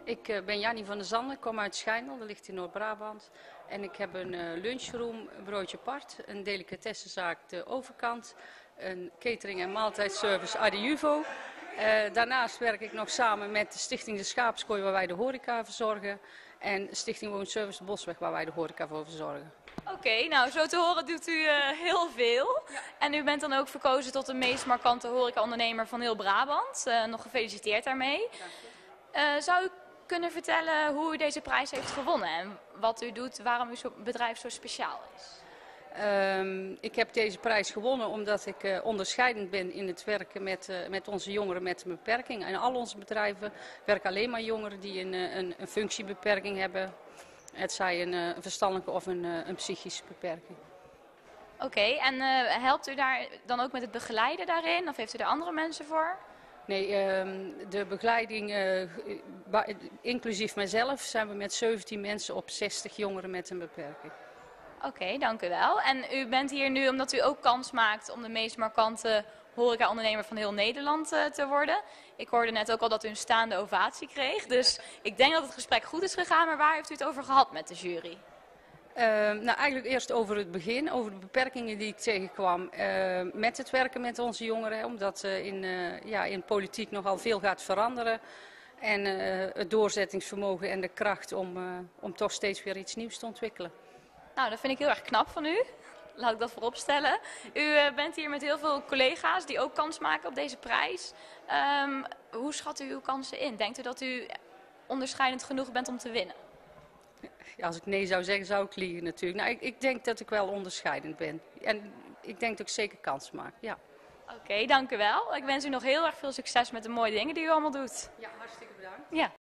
Ik ben Jannie van der Zanden, kom uit Schijndel, dat ligt in Noord-Brabant. En ik heb een lunchroom, een broodje apart, een delicatessenzaak de overkant, een catering- en maaltijdservice Adiuvo. Daarnaast werk ik nog samen met de Stichting De Schaapskooi, waar wij de horeca verzorgen. En Stichting Woonservice de Bosweg, waar wij de horeca voor verzorgen. Oké, nou zo te horen doet u heel veel. Ja. En u bent dan ook verkozen tot de meest markante horecaondernemer van heel Brabant. Nog gefeliciteerd daarmee. Zou u kunnen vertellen hoe u deze prijs heeft gewonnen en wat u doet, waarom uw bedrijf zo speciaal is? Ik heb deze prijs gewonnen omdat ik onderscheidend ben in het werken met onze jongeren met een beperking. En al onze bedrijven werken alleen maar jongeren die een functiebeperking hebben. Het zij een verstandelijke of een psychische beperking. Oké, en helpt u daar dan ook met het begeleiden daarin of heeft u er andere mensen voor? Nee, de begeleiding, inclusief mijzelf, zijn we met 17 mensen op 60 jongeren met een beperking. Oké, dank u wel. En u bent hier nu omdat u ook kans maakt om de meest markante horecaondernemer van heel Nederland te worden. Ik hoorde net ook al dat u een staande ovatie kreeg. Dus ik denk dat het gesprek goed is gegaan, maar waar heeft u het over gehad met de jury? Nou, eigenlijk eerst over het begin, over de beperkingen die ik tegenkwam met het werken met onze jongeren. Omdat in politiek nogal veel gaat veranderen. En het doorzettingsvermogen en de kracht om toch steeds weer iets nieuws te ontwikkelen. Nou, dat vind ik heel erg knap van u. Laat ik dat voorop stellen. U bent hier met heel veel collega's die ook kans maken op deze prijs. Hoe schat u uw kansen in? Denkt u dat u onderscheidend genoeg bent om te winnen? Ja, als ik nee zou zeggen, zou ik liegen natuurlijk. Nou, ik denk dat ik wel onderscheidend ben. En ik denk dat ik zeker kans maak, ja. Oké, dank u wel. Ik wens u nog heel erg veel succes met de mooie dingen die u allemaal doet. Ja, hartstikke bedankt. Ja.